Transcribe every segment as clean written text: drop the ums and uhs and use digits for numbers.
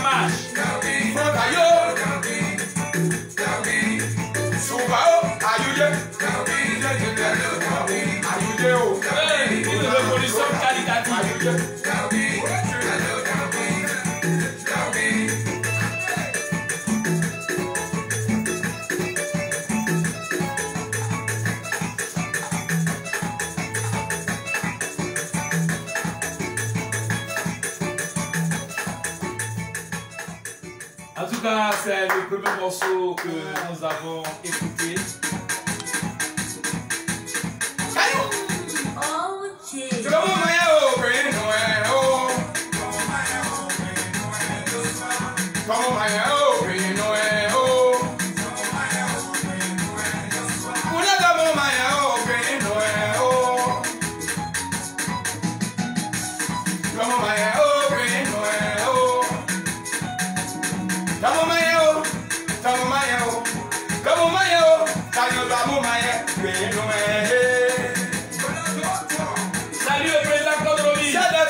marche. Une révolution qualitative. En tout cas, c'est le premier morceau que nous avons écouté. Salut le président Kodromi.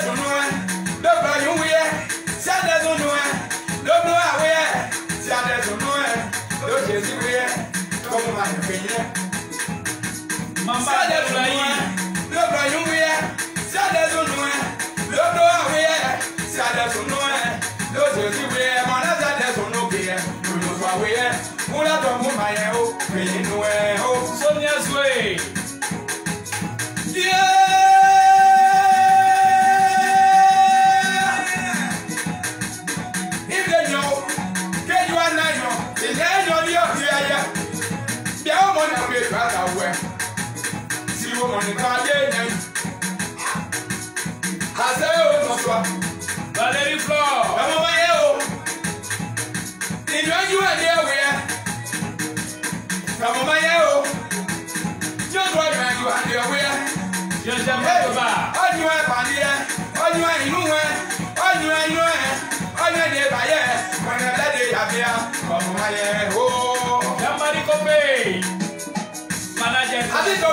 Sonia Zoué. Valérie Flore. Jean-Marie Copé. Manager.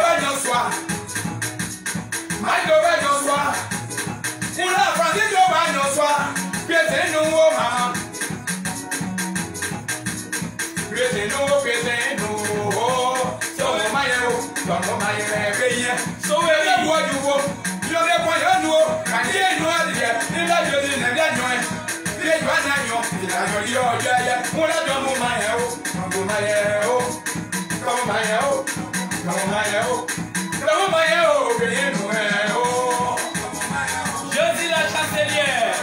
Je dis la chancelière.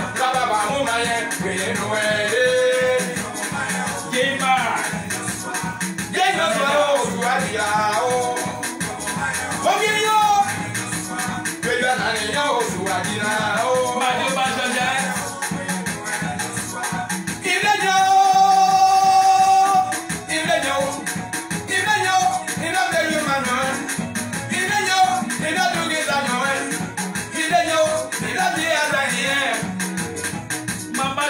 Mario Bajaja. Mama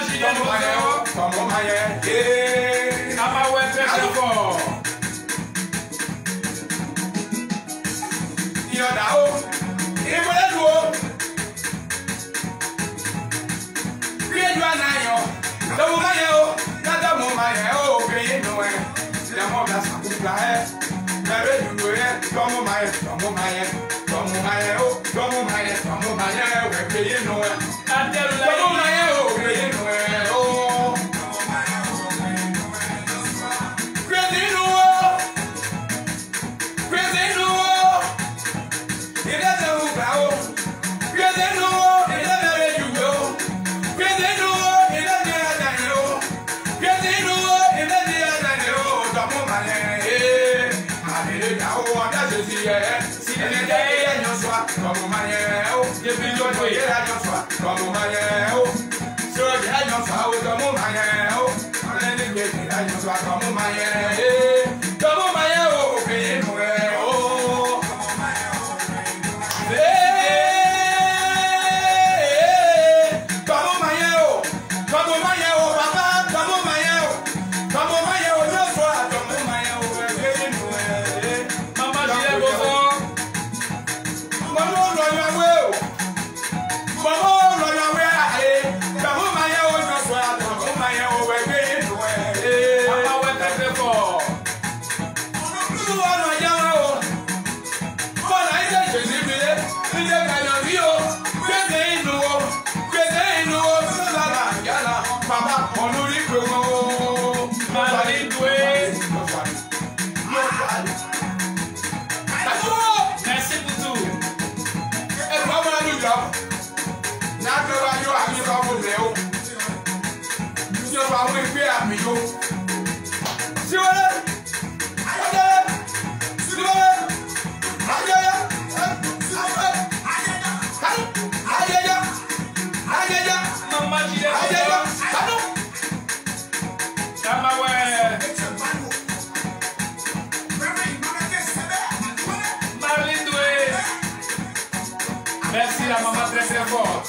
Merci la maman très très fort.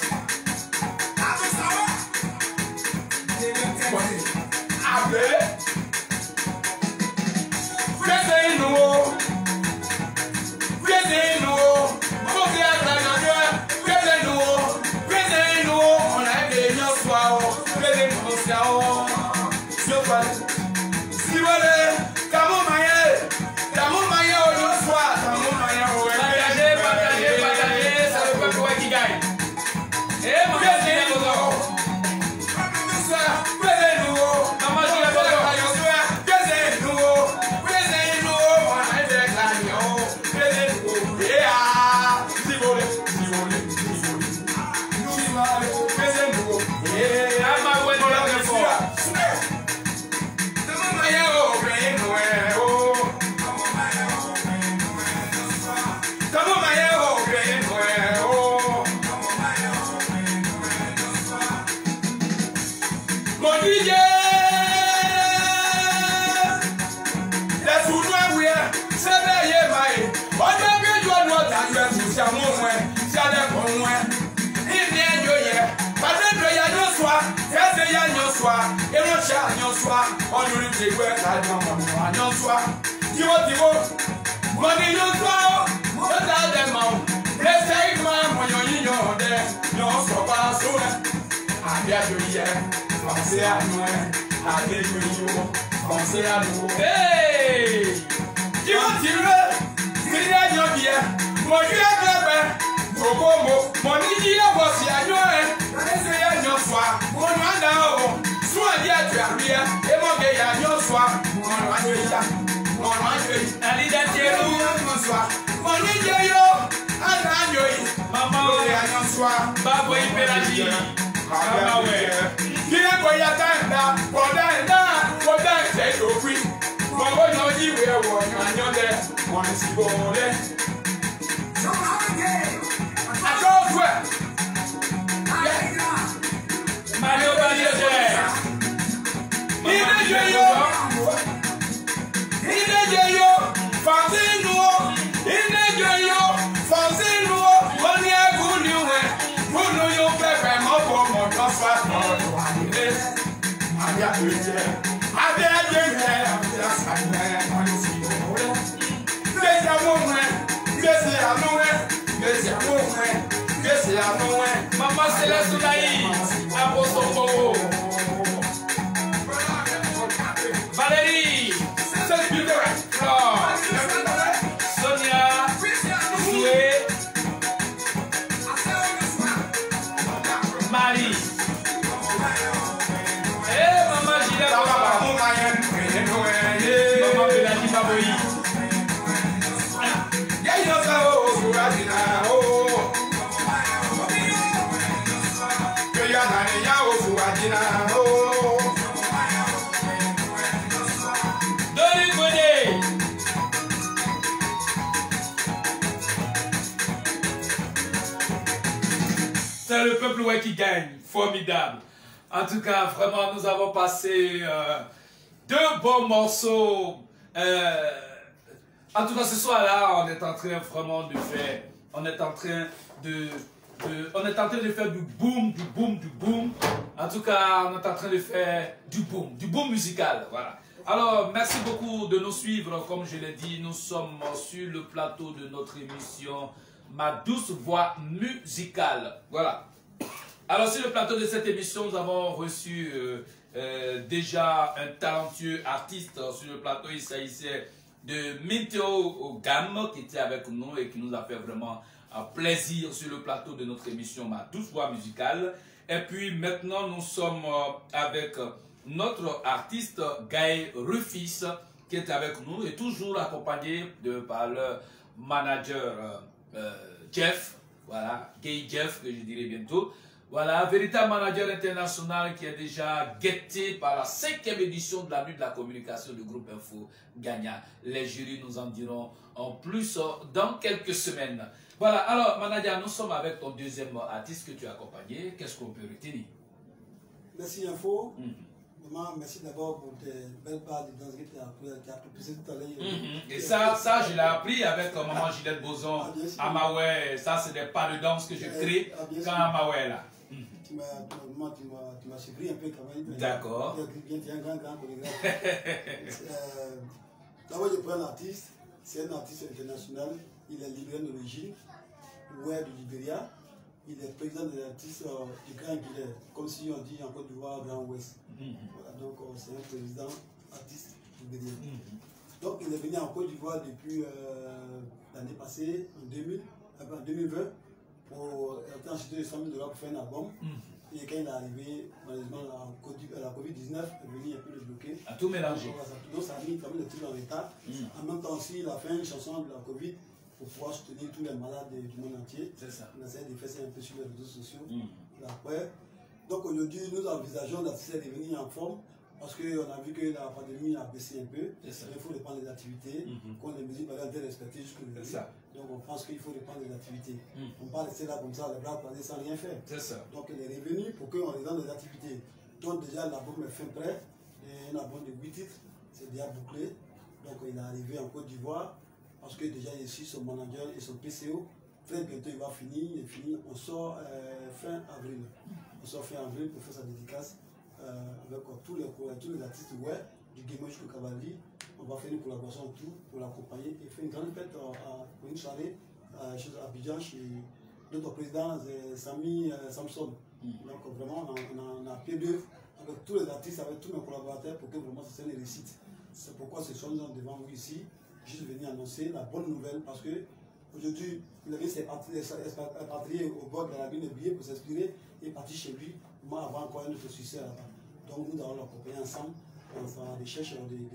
Maman Céleste Soulaï, Apostle Valérie, Flore, Sonia, Zoué, Marie. Maman Gilles, Maman Bélanie Baboyi. C'est le peuple ouais qui gagne, formidable. En tout cas, vraiment, nous avons passé deux bons morceaux. En tout cas, ce soir-là, on est en train vraiment de faire, on est en train de faire du boom, du boom, du boom. En tout cas, on est en train de faire du boom musical, voilà. Alors, merci beaucoup de nous suivre. Comme je l'ai dit, nous sommes sur le plateau de notre émission Ma douce voix musicale. Voilà. Alors, sur le plateau de cette émission, nous avons reçu déjà un talentueux artiste. Sur le plateau, il s'agissait de Minteo Gam, qui était avec nous et qui nous a fait vraiment plaisir sur le plateau de notre émission Ma douce voix musicale. Et puis maintenant, nous sommes avec notre artiste Gaël Rufus, qui est avec nous et toujours accompagné par le manager Jeff, voilà, Gay Jeff, que je dirai bientôt. Voilà, véritable manager international qui est déjà guetté par la 5e édition de la nuit de la communication du groupe Info Gagnant. Les jurys nous en diront en plus dans quelques semaines. Voilà, alors Manadia, nous sommes avec ton deuxième artiste que tu as accompagné. Qu'est-ce qu'on peut retenir? Merci Info. Maman, merci d'abord pour tes belles parts de danse que tu as proposé tout à l'heure. Et ça, je l'ai appris avec maman Gilette Boson à Maoué. Ça, c'est des pas de danse que je crée quand à Maoué là. Tu m'as surpris un peu quand même. D'accord. Tu es un grand chorégraphe. D'abord, je prends l'artiste. C'est un artiste international. Il est libérien d'origine. Ouais, du Libéria. Il est président des artistes du Grand Guinée, comme si on dit en Côte d'Ivoire, Grand Ouest. Voilà, donc c'est un président artiste libérien. Donc il est venu en Côte d'Ivoire depuis l'année passée, en 2020, pour ensuite de 100 000 $ pour faire un album. Et quand il est arrivé, malheureusement, la Covid-19 est venue un peu le bloquer. A tout mélangé. Donc ça a mis quand même le truc en retard. En même temps aussi, il a fait une chanson de la Covid pour pouvoir soutenir tous les malades du monde entier. C'est ça. On essaie de faire ça un peu sur les réseaux sociaux. Après, donc aujourd'hui, nous envisageons d'essayer de revenir en forme parce qu'on a vu que la pandémie a baissé un peu. Il faut reprendre les activités, qu'on les mesures par exemple respectées jusqu'aujourd'hui. Donc on pense qu'il faut reprendre les activités. On ne peut pas rester là comme ça, les bras croisés sans rien faire. Donc il est revenu pour qu'on reprenne les activités. Donc déjà l'album est fin prêt, un album de 8 titres, c'est déjà bouclé. Donc il est arrivé en Côte d'Ivoire. Parce que déjà ici, son manager et son PCO, très bientôt il va finir, on sort fin avril. On sort fin avril pour faire sa dédicace avec tous les artistes web, du Guémo jusqu'au Cavalli. On va faire une collaboration autour pour l'accompagner et faire une grande fête pour une soirée chez Abidjan, chez notre président Sami Samson. Donc vraiment, on a pied d'œuvre avec tous les artistes, avec tous nos collaborateurs pour que vraiment ce soit une réussite. C'est pourquoi ce soir nous sommes devant vous ici. Juste venir annoncer la bonne nouvelle parce que aujourd'hui, le mec s'est expatrié au bord de la ville de Billet pour s'inspirer et est parti chez lui. Moi, avant encore un autre succès là-bas. Donc, nous allons l'accompagner ensemble. On fera la recherche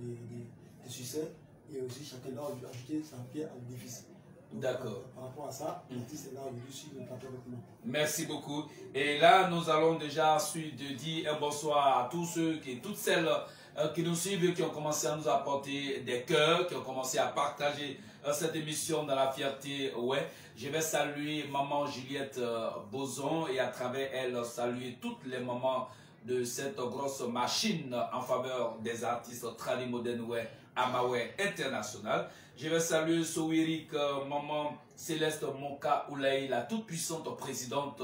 des succès et aussi chacun doit ajouter sa pierre à l'édifice. D'accord. Par rapport à ça, l'artiste est là aujourd'hui sur le plateau avec nous. Merci beaucoup. Et là, nous allons déjà ensuite dire un bonsoir à tous ceux et toutes celles qui nous suivent, qui ont commencé à nous apporter des cœurs, qui ont commencé à partager cette émission dans la fierté. Ouais, je vais saluer maman Juliette Boson et à travers elle saluer toutes les mamans de cette grosse machine en faveur des artistes tradi modernes ouais, Amaoué International. Je vais saluer Sowirik, maman Céleste Monka Oulaï, la toute puissante présidente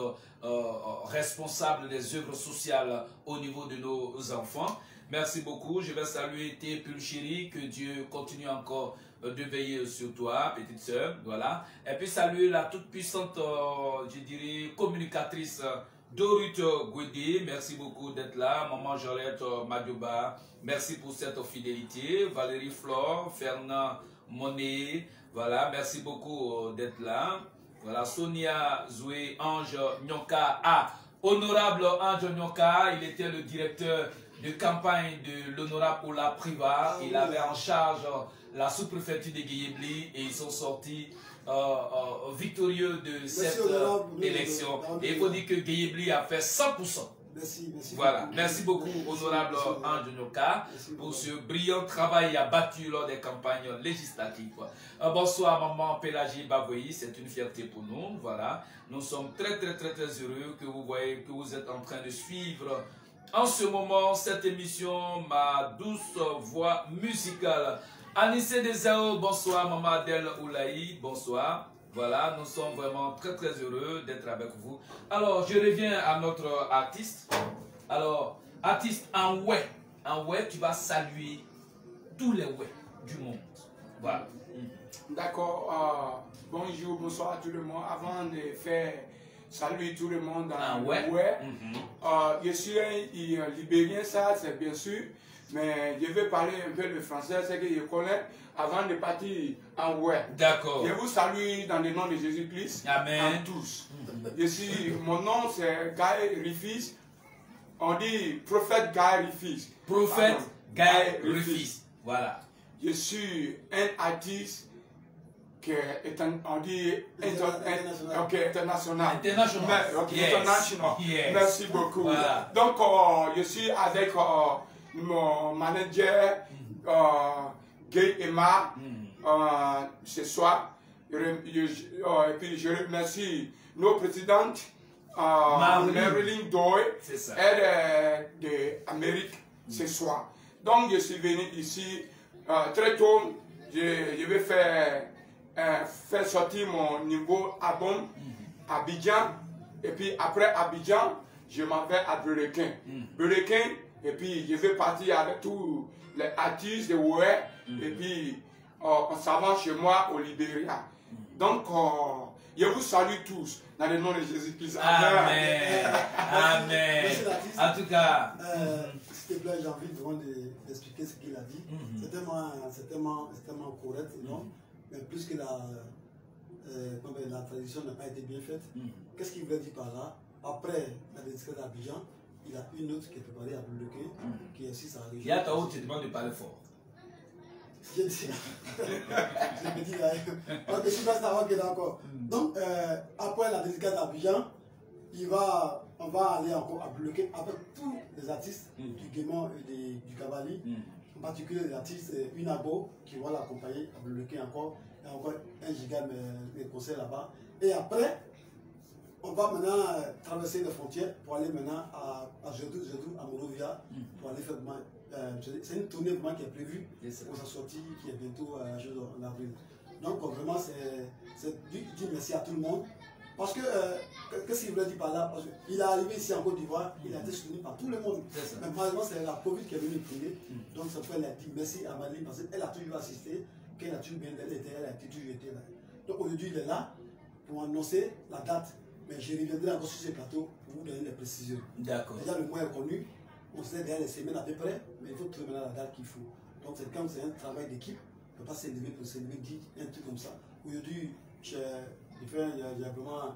responsable des œuvres sociales au niveau de nos enfants. Merci beaucoup. Je vais saluer tes Pulchiri, que Dieu continue encore de veiller sur toi, petite sœur. Voilà. Et puis saluer la toute puissante, je dirais, communicatrice Dorut Gouedi. Merci beaucoup d'être là. Maman Jorette Madioba. Merci pour cette fidélité. Valérie Flore, Fernand Monet. Voilà. Merci beaucoup d'être là. Voilà. Sonia Zoué, Ange Nyonka. Ah, honorable Ange Nyonka. Il était le directeur de campagne de l'honorable Ola Priva. Il avait en charge la sous-préfecture de Guéyébli et ils sont sortis victorieux de cette élection. Et il faut dire que Guéyébli a fait 100%. Merci. Voilà, merci beaucoup, honorable Ange Nyoka, pour ce brillant travail abattu lors des campagnes législatives. Bonsoir, maman Pélagie Bavoyi, c'est une fierté pour nous. Voilà, nous sommes très heureux que vous voyez que vous êtes en train de suivre en ce moment cette émission, ma douce voix musicale. Anissé Desao, bonsoir, maman Adèle Oulaï, bonsoir. Voilà, nous sommes vraiment très heureux d'être avec vous. Alors, je reviens à notre artiste. Alors, artiste en ouais. En ouais, tu vas saluer tous les ouais du monde. Voilà. D'accord. Bonjour, bonsoir à tout le monde. Avant de faire saluer tout le monde en ouais. Je suis un Libérien, ça c'est bien sûr. Mais je vais parler un peu le français, c'est que je connais avant de partir en ouais. D'accord. Je vous salue dans le nom de Jésus-Christ. Amen. À tous. Mon nom c'est Guy Rifis. On dit prophète Guy Rifis. Prophète Guy Rifis. Voilà. Je suis un artiste on dit international. International. Yes. Merci beaucoup. Voilà. Donc, je suis avec mon manager, Gay Emma, ce soir. Et puis, je remercie nos présidentes, Marilyn Doyle, et d'Amérique ce soir. Donc, je suis venu ici très tôt. Je vais faire sortir mon nouveau album à Abidjan. Et puis après Abidjan, je m'en vais à Brerequin. Brerequin, et puis je vais partir avec tous les artistes de Oué. Et puis on s'avance chez moi au Libéria. Donc je vous salue tous dans le nom de Jésus-Christ. Amen. Amen. En tout cas, s'il te plaît, j'ai envie d'expliquer ce qu'il a dit. C'est tellement correct, non? Mais plus que la tradition n'a pas été bien faite, qu'est-ce qu'il voulait dire par là? Après la dédicace d'Abidjan, il a une autre qui est préparée à Bloquer, qui est aussi sa région. Il y a ta haute, tu demandes de parler fort. Je dis, je me dis là, je suis pas savoir qu'il est d'accord. Donc, après la dédicace d'Abidjan, on va aller encore à Bloquer avec tous les artistes du Guémon et du Cavali. En particulier les artistes Unabo qui vont l'accompagner à Bloquer encore. Il y a encore 1 giga de concerts là-bas. Et après, on va maintenant traverser les frontières pour aller maintenant à Jedou, à Monrovia, pour aller faire c'est une tournée vraiment qui est prévue pour sa sortie qui est bientôt en avril. Donc vraiment, c'est dire merci à tout le monde. Parce que, qu'est-ce qu'il voulait dire par là? Parce qu'il est arrivé ici en Côte d'Ivoire, il a été soutenu par tout le monde. Mais malheureusement, c'est la Covid qui est venue prier. Donc, ça fait, elle a dit merci à Madeline parce qu'elle a toujours assisté, qu'elle a toujours bien, elle a toujours été là. Donc, aujourd'hui, il est là pour annoncer la date. Mais je reviendrai encore sur ce plateau pour vous donner les précisions. D'accord. Déjà, le mois est connu, on sait déjà les semaines à peu près, mais il faut trouver la date qu'il faut. Donc, c'est comme c'est un travail d'équipe, on ne peut pas s'élever pour s'élever, dire un truc comme ça. Aujourd'hui, il y a vraiment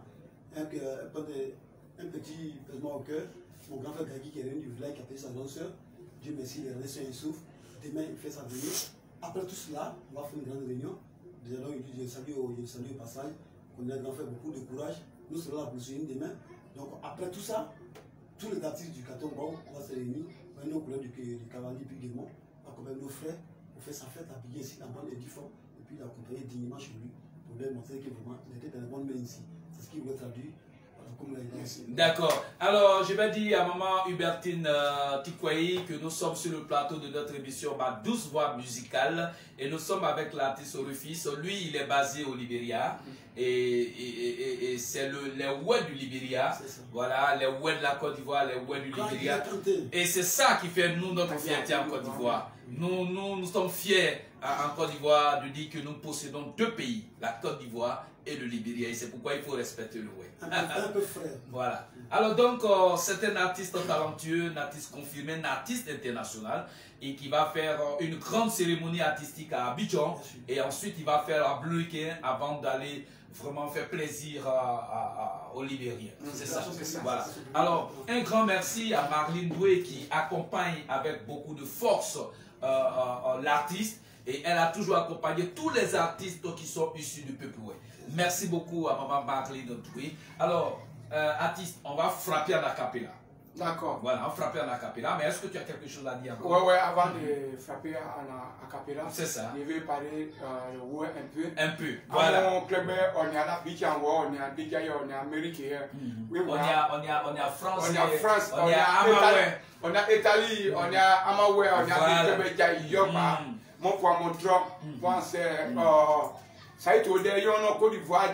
un petit pesement au cœur. Mon grand frère Gagui qui est venu du village qui a payé sa grande soeur. Dieu merci, il est resté un souffle. Demain, il fait sa venue. Après tout cela, on va faire une grande réunion. Déjà, je salue au passage. On a grand frère beaucoup de courage. Nous serons là pour le soutenir demain. Donc, après tout ça, tous les artistes du Katongo, on va se réunir. On va nos couleurs du Cavalier puis Guémon. On va accompagner nos frères. On fait sa fête, habillé ici, en bonne et difforme. Et puis, l'accompagner dignement chez lui. Pour lui montrer qu'il était dans la bonne main ici. C'est ce qu'il voulait traduire. D'accord. Alors, je vais dire à maman Hubertine Tikwayi que nous sommes sur le plateau de notre émission Ma Douce Voix Musicale et nous sommes avec l'artiste Rufus. Lui, il est basé au Libéria et c'est les Oueds du Libéria. Voilà, les Oueds de la Côte d'Ivoire, les Oueds du Libéria. Et c'est ça qui fait nous notre fierté en Côte d'Ivoire. Nous sommes fiers en Côte d'Ivoire de dire que nous possédons 2 pays, la Côte d'Ivoire et le Libéria. Et c'est pourquoi il faut respecter le Oued. Un peu frais. Voilà. Alors donc, c'est un artiste talentueux, un artiste confirmé, un artiste international et qui va faire une grande cérémonie artistique à Abidjan et ensuite il va faire à Bloquin avant d'aller vraiment faire plaisir aux Libériens. C'est ça. Voilà. Alors, un grand merci à Marilyn Doué qui accompagne avec beaucoup de force l'artiste et elle a toujours accompagné tous les artistes qui sont issus du peuple. Merci beaucoup à maman Marilyn Doué. Alors, artiste, on va frapper en acapella. D'accord. Voilà, on va frapper en acapella. Mais est-ce que tu as quelque chose à dire encore? Ouais, avant de frapper en acapella, c'est ça. Je vais parler ouais, un peu. Un peu, voilà. Mon club, on est à la Biche en on est à Biche, on est à Amérique. Oui, on est à France. On est à France, on est à Amaway. On est à Italie, on est à Amaway, on est à Biche, Yopa. Mon point, mon drop, c'est ça a été au dernier, on a Côte d'Ivoire,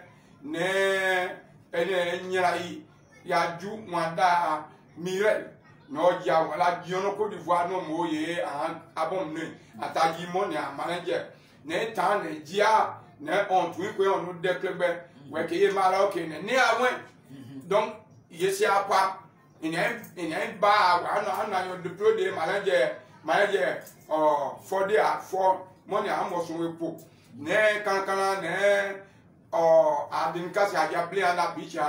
il y a du Mwanda Mirel. Non, il y a la Diono Côte d'Ivoire, non, moye, à bon nez, à Tagimon, à manager. N'est tant, n'est dia, n'est on tout, on nous déclare, ouais, qui est malade, qui n'est à moins. Donc, il y a pas, il y a un bar, on a un diplôme de manager, for there, for money, I'm also with Pope. N'est quand n'est, à Dinkas, à Yablé à la biche,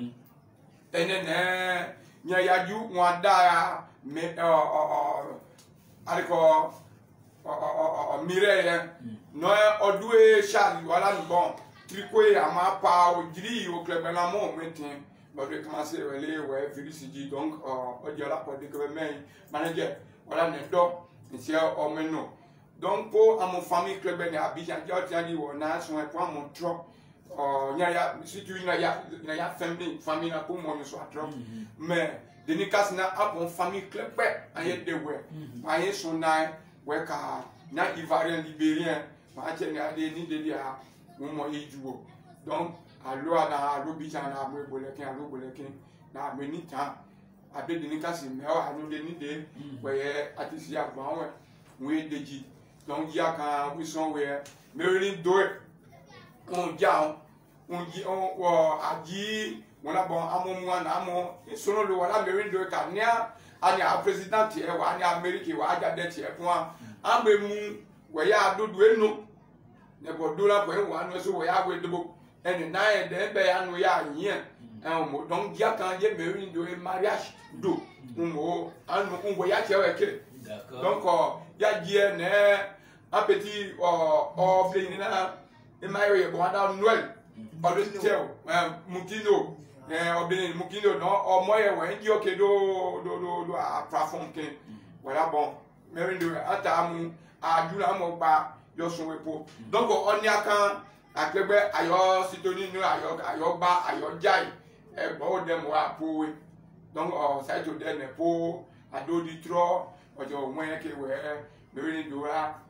il y a du Mwanda, mais, avec Mireille, non odoué Charles voilà bon tricot à ma part au gris au club la mon maintenant bon je commencer les ouais virus dit donc on dit là pour dire que mais manager voilà nedo ici au meno donc pour à mon famille club à Abidjan dit on a son point mon trop nya si tu na famille na pour mon soit trop mais de nikas na a bon famille club aye de ouais aye son na ouais ka na ivoirien libérien ma tienne a des ni de dia mo yijuo donc allo na Abidjan na mo bolekin na menita abe de nikas me o anu de ni de ouais atisia gban ouais we deji donc ya kan we son we merlin do on dia on adi on a bon amon amo solo le wala merlin do ka nia ani a president e wa ani America wa aja de tie point ambemu we ya dodo enu ne bo do la point wa no so we ya we do eni na e de be ya no ya yin mo donc dia kan ye merlin do mariage do mo anu on we ya tie we ke donc ya die ne un petit oblénina et marie bon dans Noël pas de teo mukino oblénina mukino non au moyen ouais dit OK do à plafond que voilà bon mais de atamu a dula mo ba yo so wepo donc on y a kan aklebe ayo sitoni no ayo ba ayo jai e bo dem wa po we donc ça to den po ado di tro ojo moyen que we mais do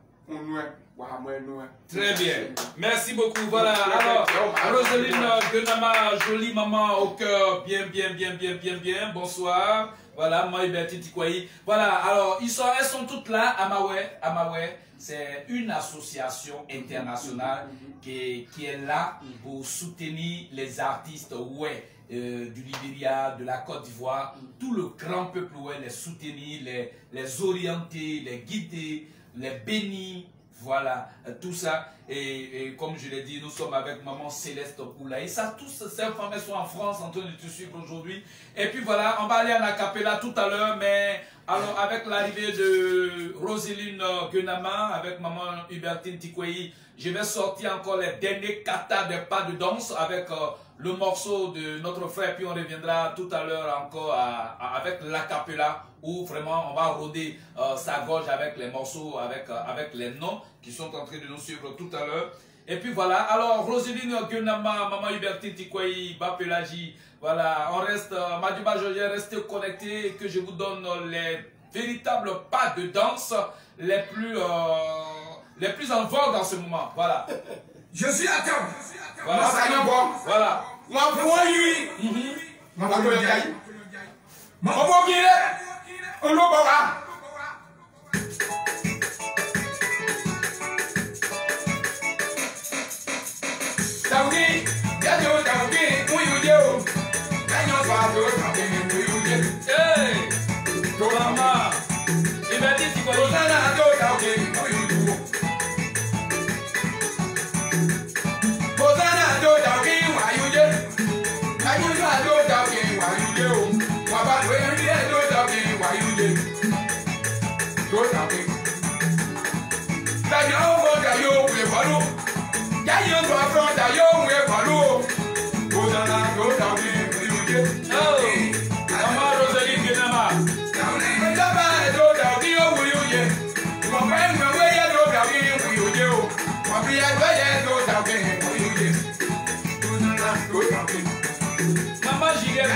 Très bien, merci beaucoup. Voilà, alors Roseline Guenama, jolie maman au cœur, bien, bonsoir. Voilà, moi Bertie Tikwayi. Voilà, alors elles sont toutes là, Amawe, c'est une association internationale qui est là pour soutenir les artistes du Libéria, de la Côte d'Ivoire, tout le grand peuple les soutenir, les orienter, les guider, les bénis, voilà, tout ça. Et comme je l'ai dit, nous sommes avec maman Céleste Poula. Et ça, tous ces femmes sont en France en train de te suivre aujourd'hui. Et puis voilà, on va aller en acapella tout à l'heure, mais alors avec l'arrivée de Roseline Guenama, avec maman Hubertine Tikwayi, je vais sortir encore les derniers katas des pas de danse avec le morceau de notre frère, puis on reviendra tout à l'heure encore avec l'acapella, où vraiment on va rôder sa gorge avec les morceaux, avec les noms qui sont en train de nous suivre tout à l'heure. Et puis voilà, alors Roseline Guenama, maman Hubertine Tikwayi, Bapelagie, voilà, on reste, Madiba Georges, restez connectés et que je vous donne les véritables pas de danse les plus en vogue en ce moment, voilà. Je suis à terre. Voilà. Voilà. Maman Juliette,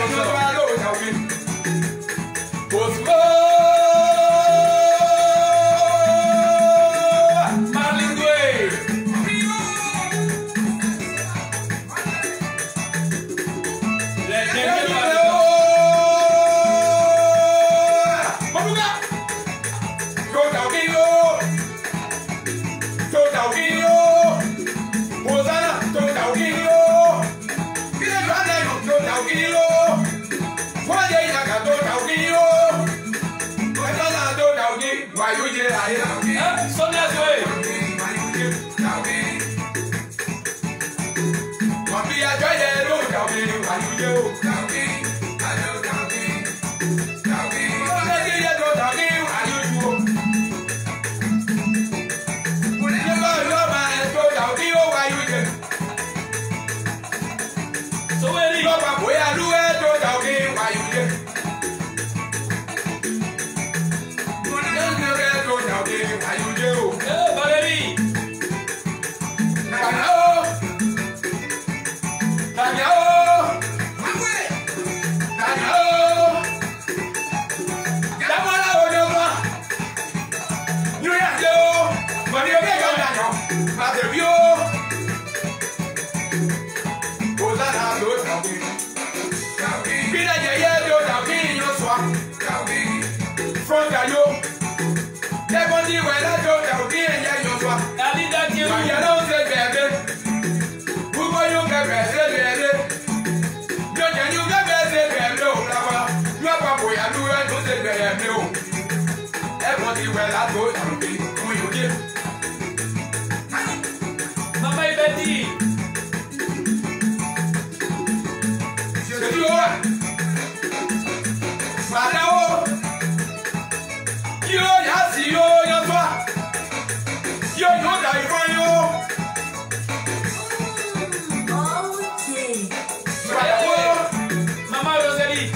Valérie. Maman est bête. Maman Rosalie.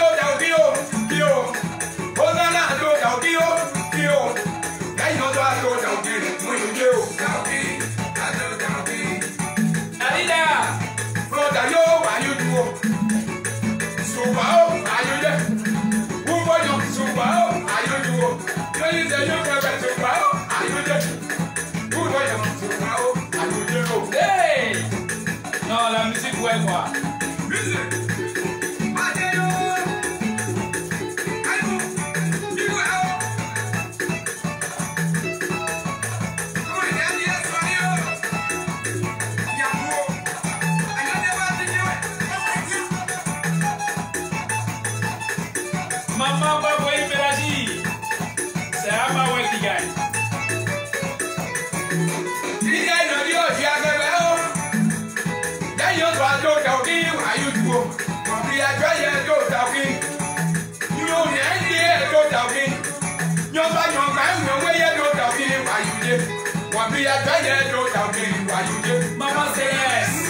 Hey! Non, la musique, ouais, moi. Maman va voir Pélagie. C'est Amaoué qui gagne. Maman Céleste.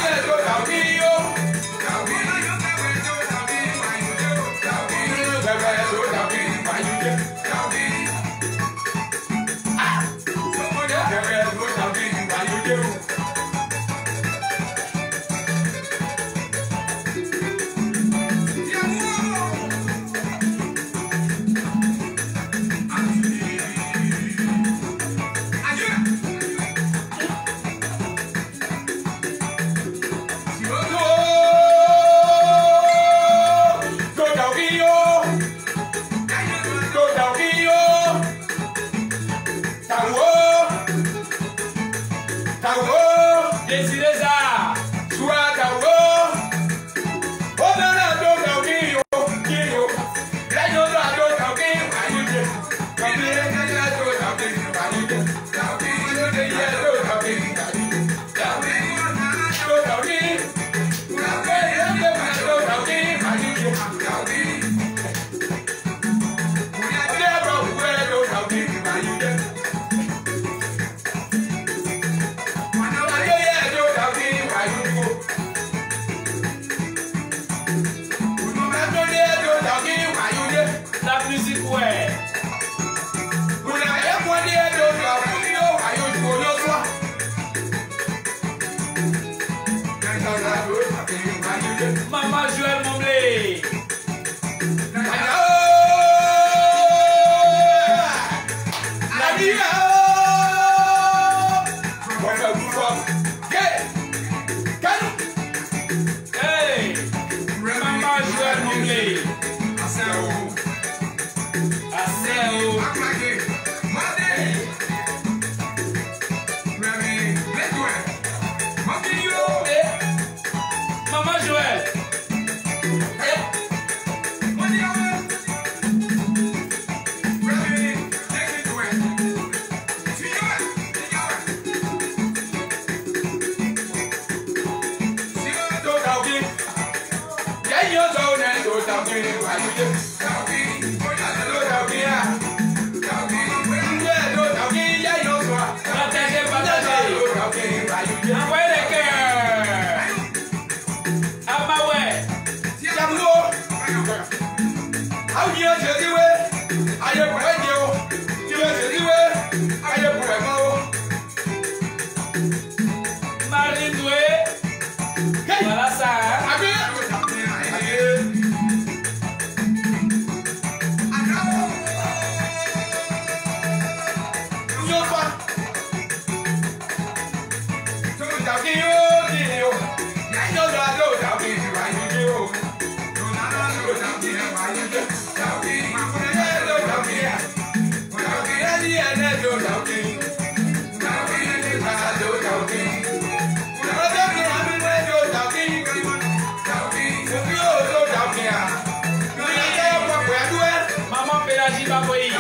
Maman Pélagie va voyer.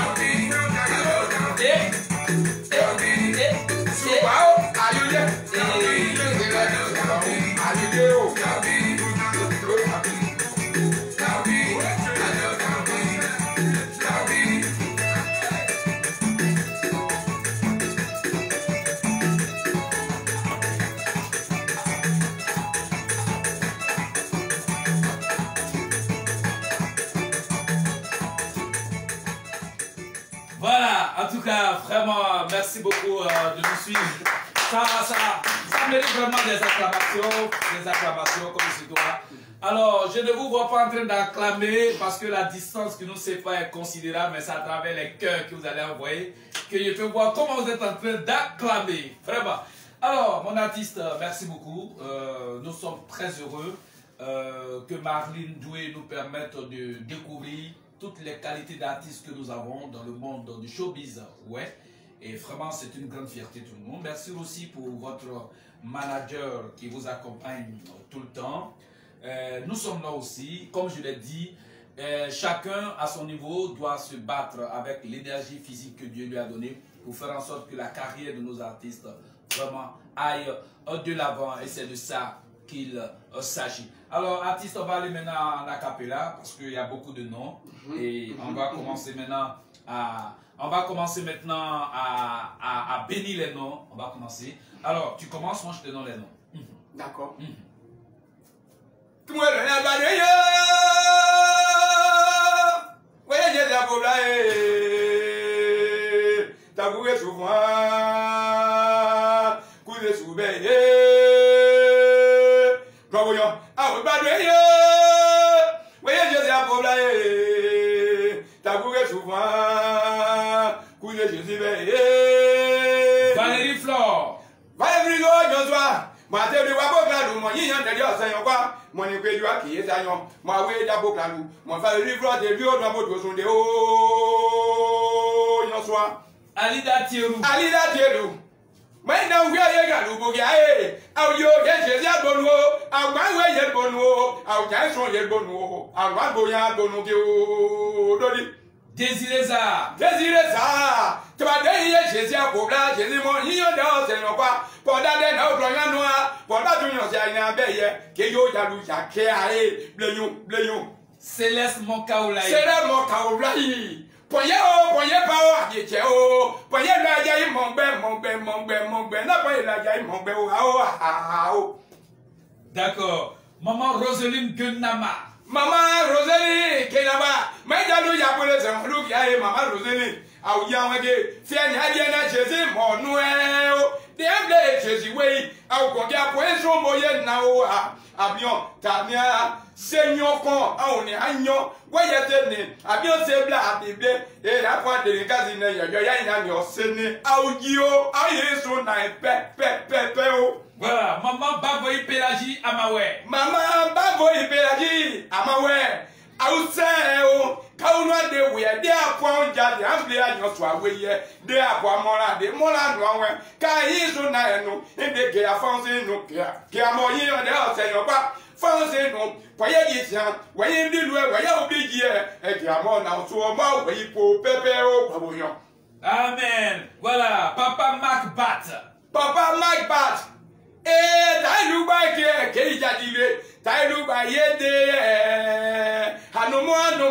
Voilà, en tout cas, vraiment, merci beaucoup de nous suivre. Ça mérite vraiment des acclamations comme ce doit. Alors, je ne vous vois pas en train d'acclamer parce que la distance qui nous sépare est considérable, mais c'est à travers les cœurs que vous allez envoyer que je peux voir comment vous êtes en train d'acclamer. Vraiment. Alors, mon artiste, merci beaucoup. Nous sommes très heureux que Marlene Doué nous permette de découvrir toutes les qualités d'artistes que nous avons dans le monde du showbiz. Ouais. Et vraiment, c'est une grande fierté tout le monde. Merci aussi pour votre manager qui vous accompagne tout le temps. Nous sommes là aussi, comme je l'ai dit, chacun à son niveau doit se battre avec l'énergie physique que Dieu lui a donnée pour faire en sorte que la carrière de nos artistes vraiment aille de l'avant, et c'est de ça qu'il s'agit. Alors, artiste, on va aller maintenant en acapella parce qu'il y a beaucoup de noms et on va commencer maintenant à bénir les noms. On va commencer. Alors, tu commences, moi je te donne les noms. D'accord. Valérie Flore. Valérie Flore, moi je dis wabo klalu mo yiyan de yo sayon kwa mo ni pe jua ki sayon mo we dabo klalu mo Valérie Flore de bi o do mo to sunde o yon soa Alida Thierou. Alida Thierou. Moi na we ye galu bo ya e aw yo ye je ya bonu o aw ma we ye bonu o aw ja so ye bonu o aw ma bo ya bonu ke o dodi Désiré Zah. Désiré Zah. Tu vas dire Jésus à Pobla, Jésus mon yion de c'est non pas. Pour d'aller na obloya noa, pour la dunyo c'est une beye, que yo jalou ya ke ae, bleyon. Céleste Monkaoulaye. Céleste Monkaoulaye. Poye pa o, yete o. Poye la jayi mongbe, na poye la jayi mongbe o. D'accord. Maman Roseline Gunnama. Maman Roseline Kenaba, mais jalou ya pour les enfants qui aille maman Roseline. Aou yawage, fiani adiana Jésus mon noël. Diable Jésus oui, aou kongia poe so moyen na o abion tamia seigneur kon aou ni anyo wayetene abion sebla abible e la fois de gazine yo ya ina ni osene aou gio ayeso na pe o. Voilà, maman Bavoy Pélagie Amawe. Maman Bavoy Pélagie Amawe. Aousseo, Kauna de we, de appoint Jadi, Amblia, your sway, de appoint Mola, de Mola, Kaizo Nano, and the Gay Fonse no Kiamoyi, and the house, and your back, Fonse no, Payagisian, where you did where you be here, and Kiamon now to a mouth, where you put Pepeo, Pabuyon. Amen. Voilà, Papa Mac Bat. Papa Mac Bat. Eh, Tailuba, Kejadile. Tailu ba yede no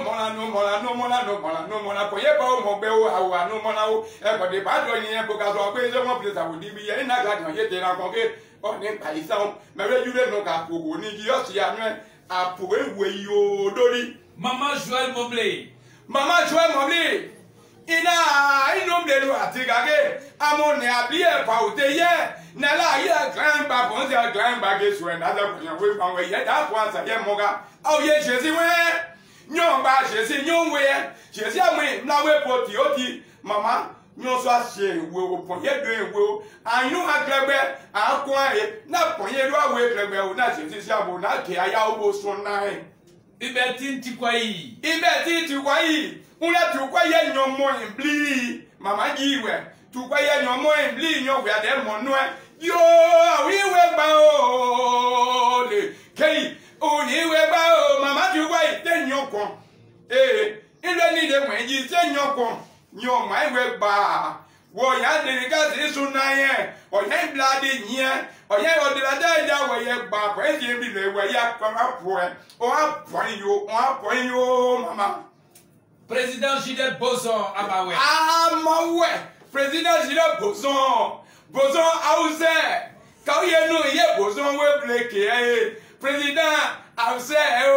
mona po ye ba mo be o awa no mona o e ko de ba do ni e bo ka so pe se mo place awudi bi ye na ga ye de na kon ke o ni pa isa o me re jure no ka pogo ni ji o si anu a po e we yo dori. Maman Joël Mobley. Maman Joël Mobley. Ina de lo ati gage amone abi e pa o te ye na la ye grand ba bon se grand ba ge so na da ko we pa we ye da kwa sa ye moga au ye Jésus we nyon ba Jésus nyon we Jésus amu na we poti oti mama nyon so ase we o pon ye do we o anu agbegbe akwa e na pon ye do awe gbegbe o na Jésus si abo na ke aya o so na e Ibetin Tikwayi. Ula tu kwa ye nyomo imbli mama jiwe tu quoi y a yon mo embli yon we ade mo no yo wi we ba o le kei o yi we ba o mama tu quoi te yon kon ile ni de mo yi te yon kon yon mai we ba wo ya de ga se su na ye o ye blade yin o ye o de la da wo ye ba ko e bi le wo ya kwa po o a yo mama Président Gilles Bozon à Maoué. Ah, Maoué. Président Gilles Bozon. Bozon Aouzé. Quand il y a nous, il y a Bozon, oui, bloqué. Président Aouzé.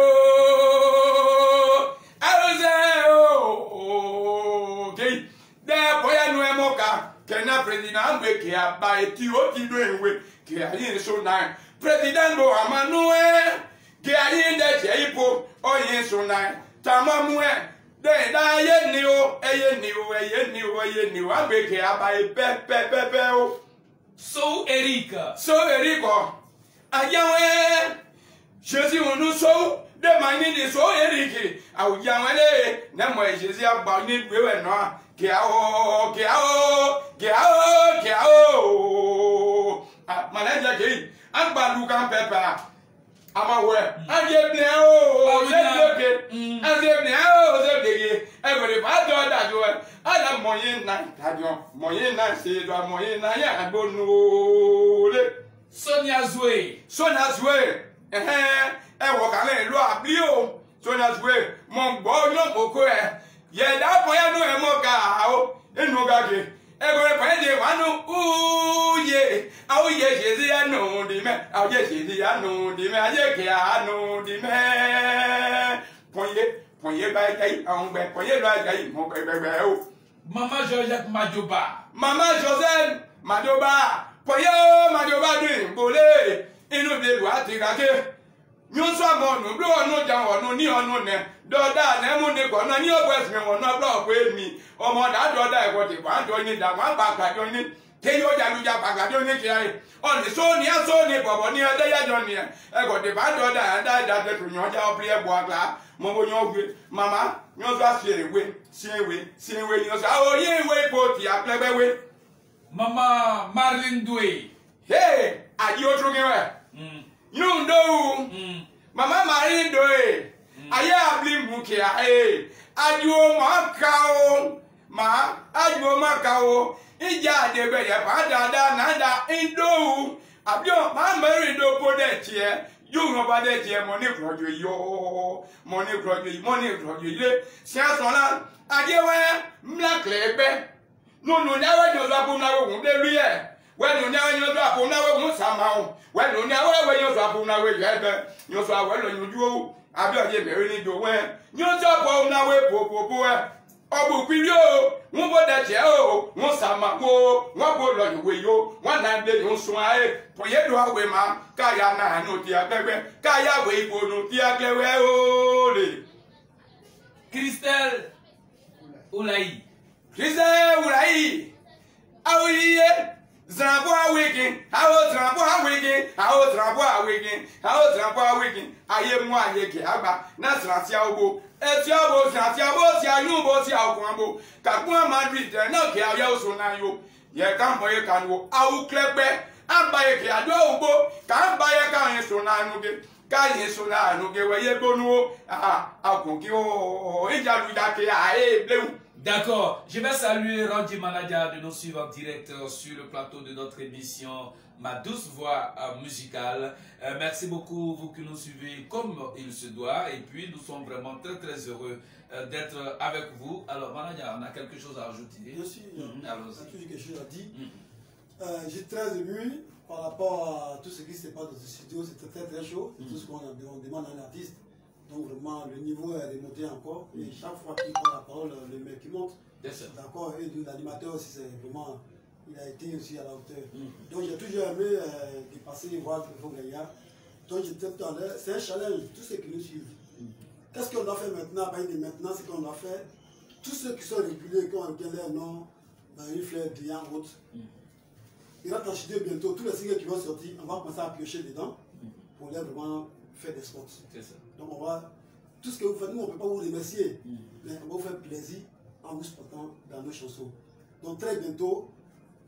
Aouzé. Ok. D'ailleurs, nous aimons qu'un président qui a bâti au Tidoué, qui a rien sur nain. Président Bohamanoué, qui a rien de pour oyen sur nain. Tamamoué. Da ye ni o abeke abaye pe o So Eric ayawe Jésus onu so de mani ni so Eric awuyawe na mo Jésus agba ni gbewe no ke awo manager ke agba lukan pepa amawe anje bne o ze bloke anje bne o ze blege every part of that one ala moyen na tadio moyen na se do moyen na ya agbonu le Sonia Zoué e wo kan lo abli o Sonia Zoué mo gbo no boko ye da po ya no e mo ka o enu ga ke every part de wanu uye auye Jésus ya no di me auye Jésus ya no di me aye ke ya no di me Poye ba jai on be poye lo jai mo be o Maman Georgette Majoba poye Majoba du bole inu be lo ati ka ke nyo so amonu blo onu ja onu ni onu ne do da na mu ni ko na ni obes mi won na blo ko emi omo da do da e ko ti kwa do ni da ma ba ka do ni ke yo ja lu ja ba ka do ni ki ai on so ni bobo ni ade ya jo ni e ko de ba do da te tu nyo ja o plie bo agla mo bo nyo gbe mama nyo so asiewe siewe nyo so o ye we po ti aplebe we Maman Marlene Doué. Hey, aji o tru gewe you know mama Marlene Doué aya abli mbuke aji o ma ka o ija de be ya pa da na da indo abio ma Marlene do po de tie you no ba de tie money projo le si ason la ajewe mla klebe no na we jo za bu na wo de lu ye we no na we jo za bu na we mu sama o we no na we jo za bu na we je be yo so awe lo yuju o abio je be ni do we yo so po na we po we obu kwiri o won bo de je o won sama ko won bo lo yuwe yo won na de yo sun ae po ye do awe ma ka ya na no ti agbegbe ka ya we ibo no ti aglewe o le Christelle Oulaï. Aouye Zambo awaking, how Zambo awaking, aye mo aye ke agba na sratia obo etiabo si ayubo si akwambo kakun Madrid na ke aya oso na yo ye kan boye kan wo awu klepe abaye ke ado obo kan baye kan so na anu ge ka ye so na anu ge we ye bonu akunki o ejalu da ke ae bleu. D'accord, je vais saluer Randy Manadia de nous suivre en direct sur le plateau de notre émission Ma douce voix musicale. Merci beaucoup vous qui nous suivez comme il se doit et puis nous sommes vraiment très heureux d'être avec vous. Alors Manadia, on a quelque chose à ajouter? Bien sûr, j'ai quelque chose à dire. J'ai très ému par rapport à tout ce qui se passe dans ce studio, c'était très chaud, c'est tout ce qu'on demande à un artiste. Donc vraiment, le niveau est remonté encore. Et chaque fois qu'il prend la parole, le mec qui monte. D'accord. Et l'animateur aussi, c'est vraiment, il a été aussi à la hauteur. Donc j'ai toujours aimé dépasser et voir le fond gagnant. Donc c'est un challenge, tous ceux qui nous suivent. Qu'est-ce qu'on doit faire maintenant? Maintenant, c'est qu'on doit faire. Tous ceux qui sont réguliers, qui ont leur nom dans une fleur brillant haute. Il va t'en chuter bientôt. Tous les singles qui vont sortir, on va commencer à piocher dedans pour les vraiment faire des spots. C'est ça. Donc on va, tout ce que vous faites, nous on ne peut pas vous remercier, mais on va vous faire plaisir en vous spotant dans nos chansons. Donc très bientôt,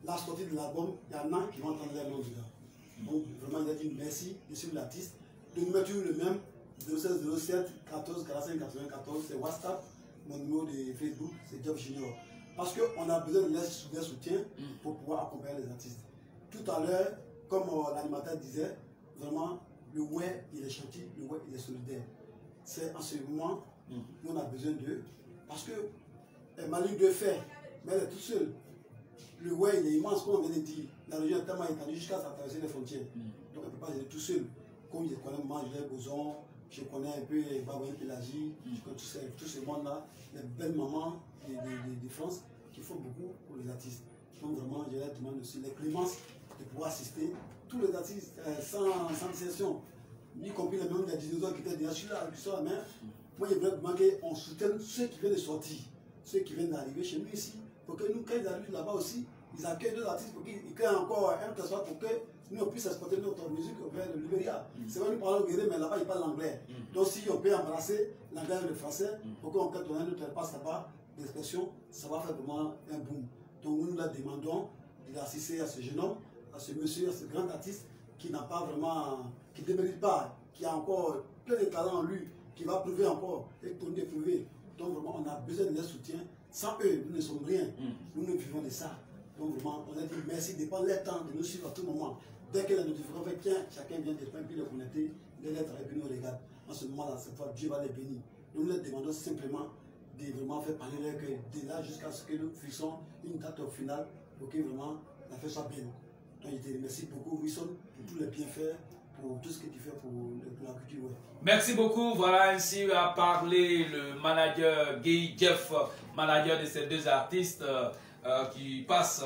la sortie de l'album, il y en a qui vont entendre leur nom dedans. Donc vraiment, il a dit merci de suivre l'artiste. Le numéro est toujours le même, 07 07 14 45 94, c'est WhatsApp. Mon numéro de Facebook, c'est Job Junior. Parce qu'on a besoin de leur soutien pour pouvoir accompagner les artistes. Tout à l'heure, comme l'animateur disait, vraiment, le ouais, il est gentil, le ouais, il est solidaire. C'est en ce moment, nous on a besoin d'eux. Parce que Mali de faire, mais elle est toute seule. Le ouais, il est immense, comme on vient de dire. La région est tellement étendue jusqu'à traverser les frontières. Donc elle ne peut pas aller tout seul. Comme je connais Manger Boson, je connais un peu Babaye Pélagie, je connais tout ce monde-là, les belles mamans de France qui font beaucoup pour les artistes. Donc vraiment, je leur demande aussi les clémences de pouvoir assister tous les artistes sans distinction, y compris les membres des dinosaures qui étaient déjà sur la main. Moi, je voudrais demander qu'on soutienne ceux qui viennent de sortir, ceux qui viennent d'arriver chez nous ici, pour que nous, quand ils arrivent là-bas aussi, ils accueillent deux artistes pour qu'ils créent encore un espace pour que nous on puisse exporter notre musique vers le Libéria. C'est vrai, nous parlons guéré, mais là-bas, ils parlent anglais. Donc, si on peut embrasser l'anglais et le français, pour qu'on puisse donner notre espace là-bas d'expression, ça va faire vraiment un boom. Donc, nous leur demandons d'assister à ce jeune homme, à ce monsieur, à ce grand artiste qui n'a pas vraiment, qui ne démérite pas, qui a encore plein de talents en lui, qui va prouver encore et tourner et prouver. Donc, vraiment, on a besoin de leur soutien. Sans eux, nous ne sommes rien. Nous ne vivons de ça. Donc, vraiment, on a dit merci de prendre le temps de nous suivre à tout moment. Dès que la notification fait, tiens, chacun vient de prendre, puis le connecter, les lettres, et puis nous regarde. En ce moment-là, cette fois, Dieu va les bénir. Nous leur demandons simplement de vraiment faire parler leur cœur, de là jusqu'à ce que nous fixons une date au final, pour que vraiment la fête soit belle. Donc, je te remercie beaucoup, Wilson, pour tous les bienfaits, pour tout ce que tu fais pour la culture. Merci beaucoup. Voilà, ainsi a parlé le manager Guy Jeff, manager de ces deux artistes qui passent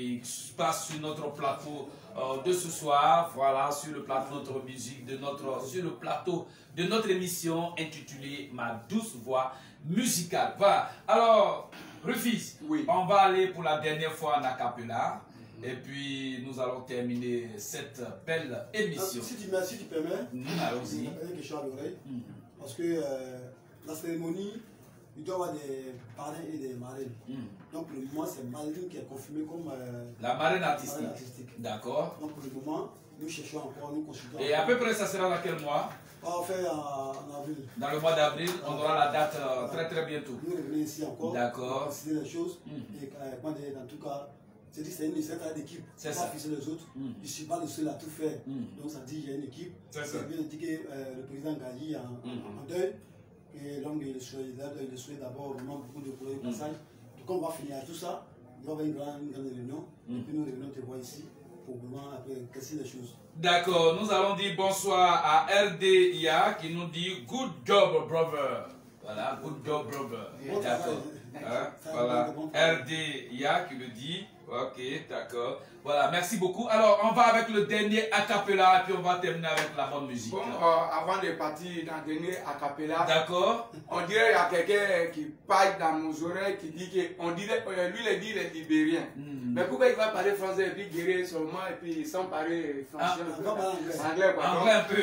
sur notre plateau de ce soir. Voilà, sur le plateau de notre musique, sur le plateau de notre émission intitulée Ma douce voix musicale. Voilà. Alors, Rufus, on va aller pour la dernière fois en acapella. Et puis, nous allons terminer cette belle émission. Si tu permets, allons-y. Quelque chose à l'oreille. Parce que la cérémonie, il doit y avoir des parrains et des marraines. Donc, pour le moment, c'est Maline qui est confirmée comme la marraine artistique. D'accord. Donc, pour le moment, nous cherchons encore, nous consultons. Et à peu près, ça sera dans quel mois? On va faire en avril. Dans le mois d'avril, on aura la date très bientôt. Nous revenons ici encore. D'accord. Pour décider les choses. Et en tout cas, c'est une certaine d'équipe. C'est ça. Pas les autres. Je ne suis pas le seul à tout faire. Donc ça dit qu'il y a une équipe. C'est ça. Bien dit que le président Gaji en deuil. Et l'homme il souhaite d'abord vraiment beaucoup de courage au passage. Donc on va finir tout ça. Il va y avoir une grande réunion. Et puis nous revenons te voir ici pour vraiment après casser les choses. D'accord. Nous allons dire bonsoir à RDIA qui nous dit good job brother. Voilà, good job brother. D'accord. Voilà, RDIA qui le dit. Ok, d'accord. Voilà, merci beaucoup. Alors, on va avec le dernier acapella et puis on va terminer avec la bonne musique. Bon, avant de partir dans le dernier acapella, d'accord. On dirait qu'il y a quelqu'un qui parle dans nos oreilles qui dit que, on dirait, lui il dit les Libériens. Mais pourquoi il va parler français et puis guérir seulement et puis sans parler français? Anglais un peu.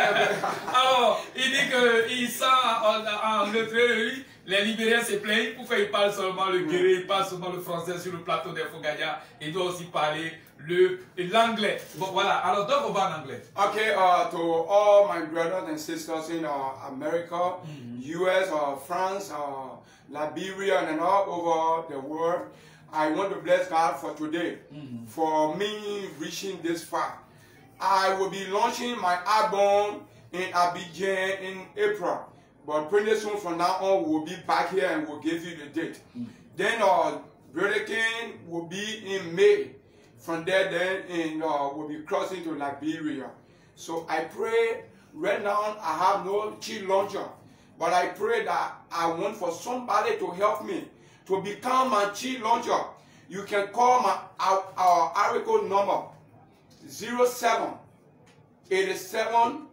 Alors, il dit qu'il sent en neutre, lui. Les Libériens se plaignent pourquoi ils parlent seulement le guéré, ils parlent seulement le français sur le plateau d'Info Gagna. Ils doivent aussi parler l'anglais. Bon, voilà. Alors, donc, on va en anglais. Okay, to all my brothers and sisters in America, US, France, Liberia, and all over the world, I want to bless God for today, for me reaching this far. I will be launching my album in Abidjan in April. But pretty soon from now on, we'll be back here and we'll give you the date. Then Brother King will be in May. From there, then we'll be crossing to Liberia. So I pray, right now I have no chill launcher. But I pray that I want for somebody to help me to become my chill launcher. You can call our area code number 07 87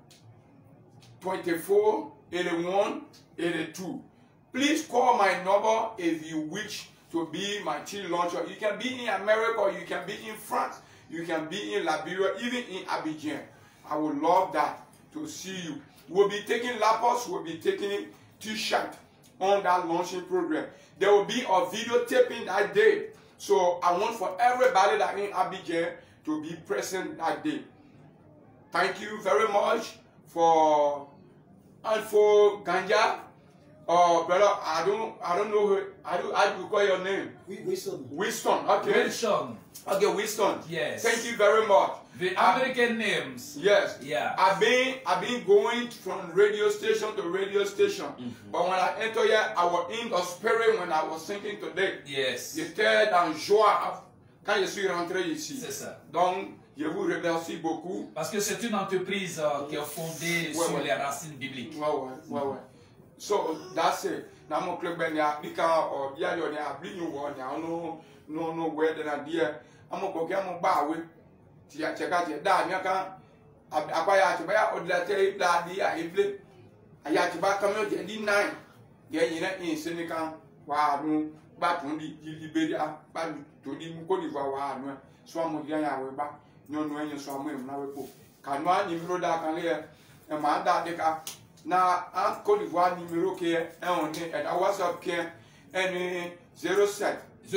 24 81 82. Please call my number if you wish to be my chill launcher. You can be in America, you can be in France, you can be in Liberia, even in Abidjan. I would love that to see you. We'll be taking laptops, we'll be taking t-shirt on that launching program. There will be a videotaping that day So I want for everybody that in Abidjan to be present that day. Thank you very much for Alpha Ganja. Brother, I don't know how do you call your name? Winston. Winston, okay. Winston. Okay, Winston. Yes. Thank you very much. The American names. Yes. Yeah. I've been going from radio station to radio station. But when I enter here, I was in the spirit when I was thinking today. Yes. J'étais dans joie quand je suis rentré ici. C'est ça. Donc, je vous remercie beaucoup. Parce que c'est une entreprise qui est fondée sur les racines bibliques. Ouais. So, that's it. Now, mon club, ben, ya, because, ya, yo, ya, bring you one, ya, no, where the idea. I'm going to go get my way. Tia, check out your dad, ya, can, acquire to buy out the tape, that the, I flip. I had to back come out, the 9. Yeah, you know, in Seneca, wow, no, but on the Liberia, but to the Mukoliva, no, swam of Yana, way back, no, when you swam with now. Can one, you know, that can hear, and my dad, they car. Na en Côte d'Ivoire numéro qui est on est à WhatsApp qui est 07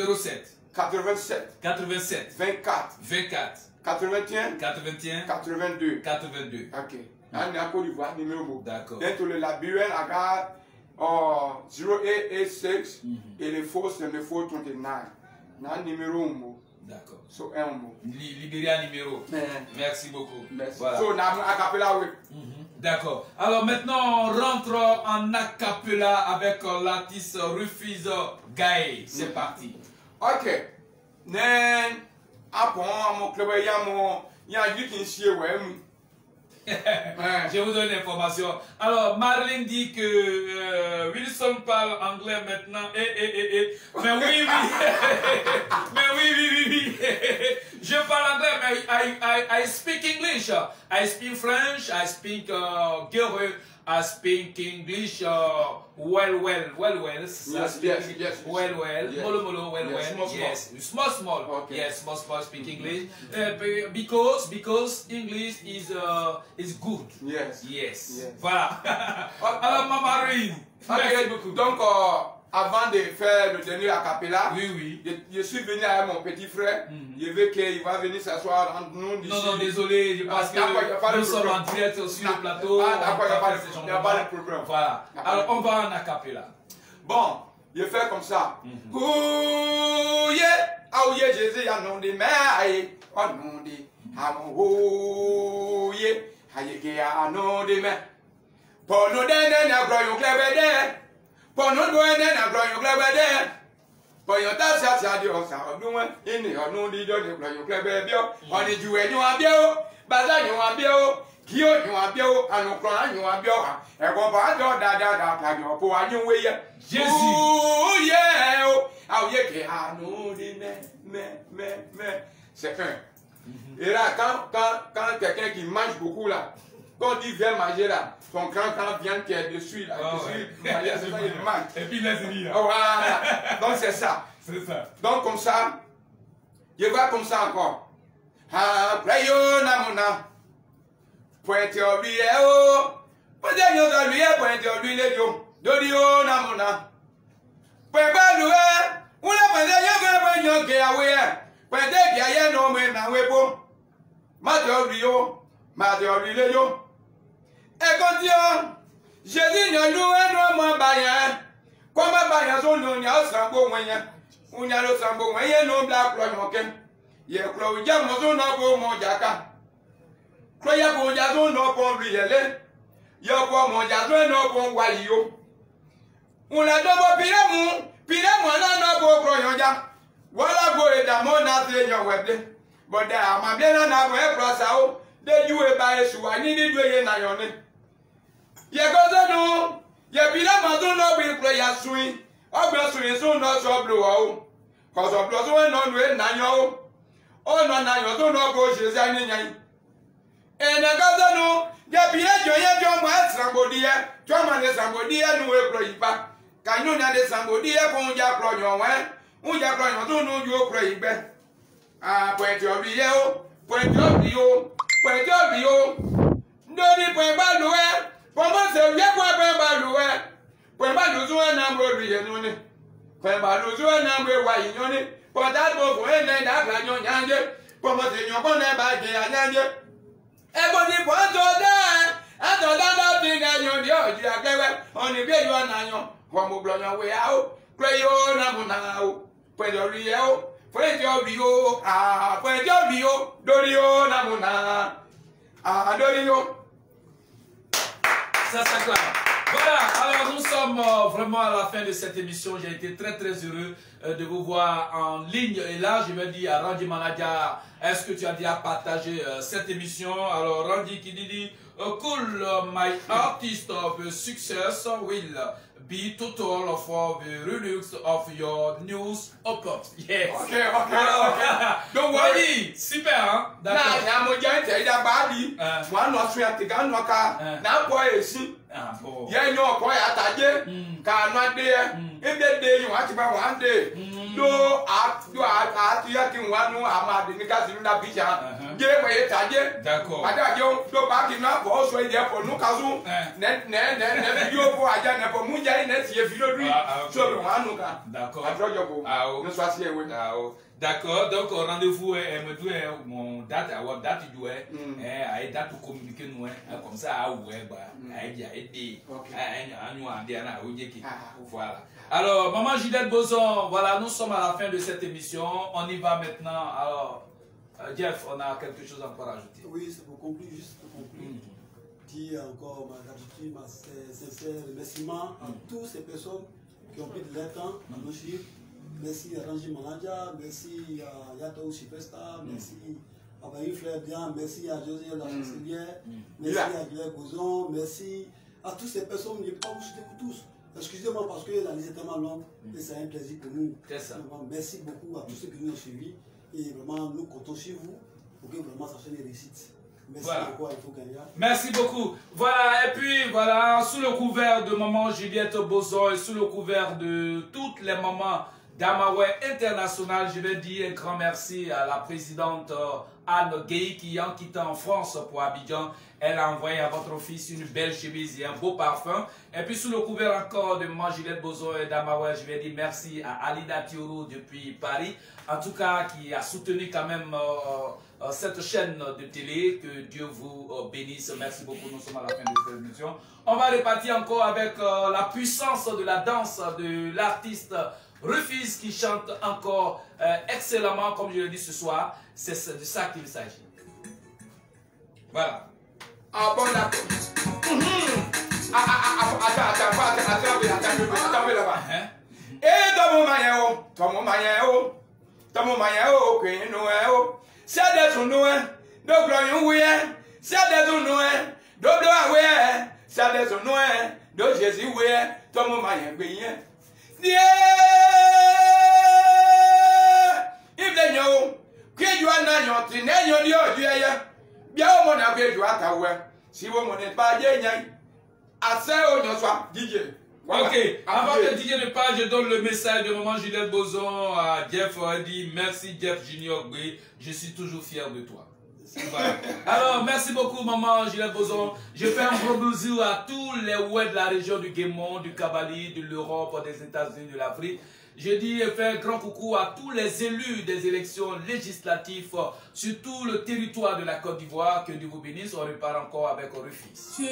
87 24 81 82. Ok. En Côte d'Ivoire numéro. D'accord. Dentro le labyrinthe à 0886 et le force le 429. Na numéro 1 mot. D'accord. So un mot. Libéria numéro. Merci beaucoup. Merci. Voilà. So na a cappella oui. D'accord. Alors maintenant, on rentre en a cappella avec l'artiste Rufus Gaye. C'est parti. Ok. Nen, après, mon club, il y a du qui s'y Je vous donne l'information. Alors, Marlene dit que Wilson parle anglais maintenant. Mais oui. Mais oui. Je parle anglais, mais I speak English. I speak French. I speak Guerrero. I speak English well. Yes. Well. Yes. Molo, well. Yes. Small. Okay. Yes, small speak English. Because English is good. Yes. Voilà. Alors, Maman Marine. Merci beaucoup. Donc, avant de faire le dernier acapella, oui. Je suis venu avec mon petit frère. Je veux qu'il va venir s'asseoir entre nous. Non, désolé, je pense que nous sommes en direct sur le plateau. D'accord, il n'y a pas de problème. Voilà. Alors, on va en acapella. Bon, je fais comme ça. Ouye, Jésus, a nom de mer, oh nom de Ouye, aïe, a nom de mer. Pour nous donner un gros clébédé. Pour nous donner un gros clébédé. Pour nous tasser ça, Dieu, ça, nous, il n'y a non dit de gros clébédé. On est joué, nous en bio, Baza, nous en bio, Kyo, nous en bio, à nos clans, nous en bio. Et qu'on va dans pour aller où il y a Jésus. Oh, yeah, oh, yeah, nous dit, mais, c'est un. Et là, quand quelqu'un qui mange beaucoup là, quand on dit viens manger là, son grand viande qui est dessus là, c'est ça, il mange. Et puis laisse dire. Voilà. Donc c'est ça. C'est ça. Donc comme ça, je vois comme ça encore. Après yo namuna, pointe oblié oh, pointe yo oblié, pointe oblié yo, dodio namuna. Pointe baloué, on a pas de yo que awe, pointe qui a no me na webo. Mate oblié yo. Et quand Dieu, Jésus ne loue non bayen, comme bayen son nom y a sambo moyen, on y a le sambo moyen non black cloyon. Ye clo jam son no mon jaka. Croya bon jason no pon riele. Yo po mon jason no pon wayo. On la dobo piremu na no bo cloyon ja. Wala go e da mo na se yo weble. But there am bien na go e crossa o. De you e ba esu ani ni duye na yo ni. Ye gozo no, ye piremu so no bi prayer suin. Ogbe suin so no so blow o. Cause of blow so no we na yo. Oh no na yo so no go Jésus ani nyan. E na gozo no, ye pire jo ye jo ma sambodi e. Jo ma le sambodi e nu we pro ipa. Kan you na le sambodi e ko unja pro yo wen. Unja pro yo so no ju pro igbe. Ah, point obi ye o. Point obi o. Ndori point baluwe. Pomo se ye point baluwe. Point balu so na mo ri ye nu ni. Point balu so na mo wa yi nu ni. Pọ̀tà bò fún ẹ̀ náà ìdàgbà yọ̀ nyànjẹ́. Pọ̀mọ̀tì yọ̀ kọ́ náà bá jẹ́ ànyànjẹ́. Ẹ̀gbọ́n ti pọ̀ àtọ̀dá àtọ̀dá ti ní ẹ̀yọ̀ ní ọ̀jì àgbẹ̀wẹ̀. Ọ̀nì bí èyí wà náà yọ̀. Wọ́n mú blọ̀yọ̀ wẹ̀ á o. Pé yóò nà mú náà o. Pẹ̀lú orí ẹ̀ o. Fẹ́jọ́ bí o. Fẹ́jọ́ bí o. Dórí o nà mú náà. Dórí o. Ça s'acclame. Voilà, alors nous sommes vraiment à la fin de cette émission. J'ai été très heureux de vous voir en ligne. Et là, je me dis à Randy Manadia, est-ce que tu as déjà partagé cette émission? Alors Randy qui dit, cool, my artist of success will be total for the release of your news upload. Yes. Okay. Don't worry. Super, hein? D'accord. Na mo jẹ́ tẹ̀ ìdá báàbí. Wọ́n á nọ sún àti ká nọ ká. N'a kọ́ èsì. Yẹ́ inú ọkọ̀ yà tàjé. Kà nọ adé yẹ. Ebe dé yìí wọ́n á ti bá wọ́n á dé. Do àti yẹ kí wọ́n á nú àmà àdìní ká sinú dàbí jà. Jẹ́ wọ́n yẹ tàjé. D'accord. Adájọ́ do báàkì náà kọ́ ọ̀ṣọ́ ìdí ẹ̀fọ́ nù kású. Nẹ fídíò fún àjà nẹ̀fọ́ mú jẹ́ ìnẹ̀ tiẹ̀ fídíò dùn. Sọ̀rọ̀ wọ́n á nù ká. D'accord. Àtúrọ̀jọ̀ kò. Ní sọ àti ẹ̀wẹ̀. D'accord, donc rendez-vous me dit mon date du a date pour communiquer nous comme ça à voilà. Alors maman Gilette Bozon, voilà, nous sommes à la fin de cette émission. On y va maintenant. Alors Jeff, on a quelque chose encore à ajouter. Oui, c'est pour conclure, juste pour conclure. Dire encore ma gratitude, ma sincère remerciement à toutes ces personnes qui ont pris de leur temps à nos chiffres. Merci à Randy Manadia, merci à Yato Superstar, merci à Baï Flair Bien, merci à José la chancelière, merci à Guilherme Bozon, merci à toutes ces personnes, je ne peux pas vous citer pour tous. Excusez-moi parce que la liste est tellement longue et c'est un plaisir pour nous. Vraiment, merci beaucoup à tous ceux qui nous ont suivis et vraiment nous comptons sur vous pour que vraiment ça soit une réussite. Merci beaucoup, il faut gagner. Merci beaucoup. Voilà, et puis voilà, sous le couvert de maman Juliette Bozon et sous le couvert de toutes les mamans d'Amaway International, je vais dire un grand merci à la présidente Anne Gay qui, en quittant en France pour Abidjan, elle a envoyé à votre fils une belle chemise et un beau parfum. Et puis sous le couvert encore de maman Juliette Bozon et d'Amaway, je vais dire merci à Alida Thioro depuis Paris, en tout cas qui a soutenu quand même cette chaîne de télé. Que Dieu vous bénisse. Merci beaucoup, nous sommes à la fin de cette émission. On va repartir encore avec la puissance de la danse de l'artiste Rufus qui chante encore excellemment, comme je l'ai dit ce soir. C'est de ça qu'il s'agit. Voilà. Ah bon, d'accord. Attends là-bas. Et dans mon maillot, que nous, c'est des tournois, d'où oui, c'est des tournois, d'où oui, c'est des tournois, d'où Jésus oui, dans mon maillot, bien. If they know, que you are not in any of your dear, Biaomon, I gave you at our see woman and by Yan. I say on your swap, DJ. Ok, avant que DJ ne parle, je donne le message de maman Juliette Bozon à Jeff. Elle dit merci Jeff Junior Gray, je suis toujours fier de toi. Voilà. Alors, merci beaucoup, maman Juliette Bozon. Je fais un gros bisou à tous les ouais de la région du Guémont, du Kabali, de l'Europe, des États-Unis, de l'Afrique. Je dis et fais un grand coucou à tous les élus des élections législatives sur tout le territoire de la Côte d'Ivoire. Que Dieu vous bénisse. On repart encore avec Rufus.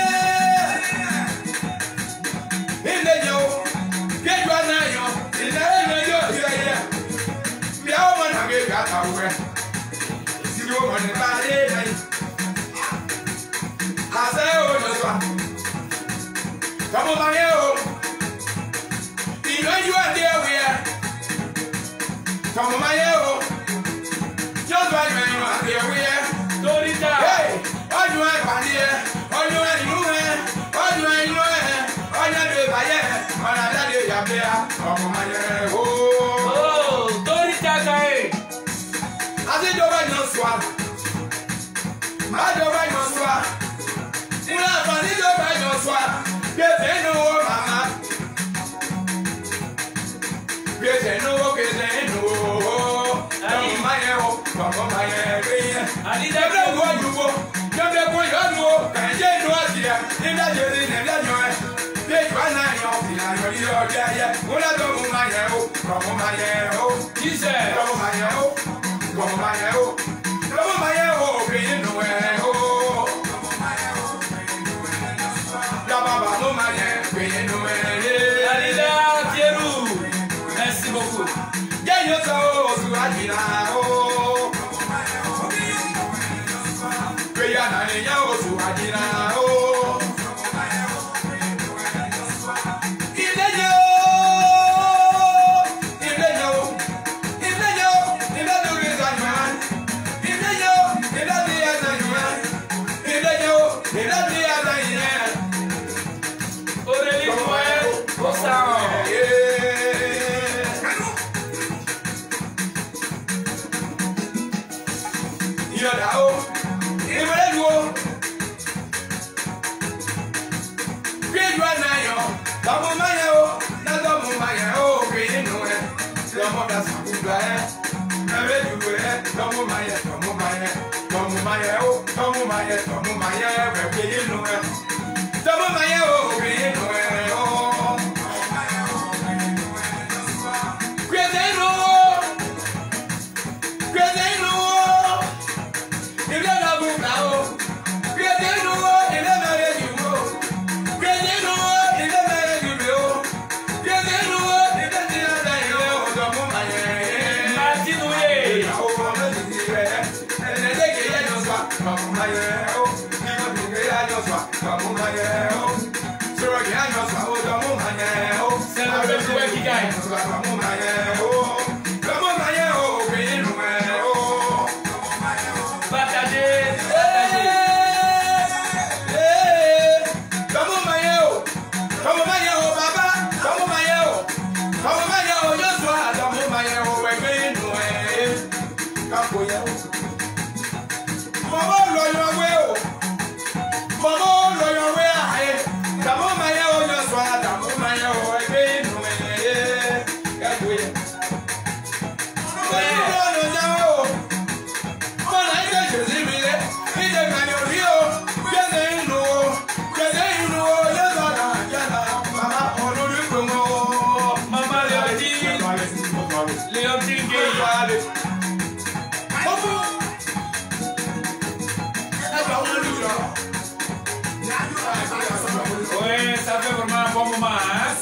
Yeah! Merci beaucoup. Oui, ça fait vraiment un bon moment, hein?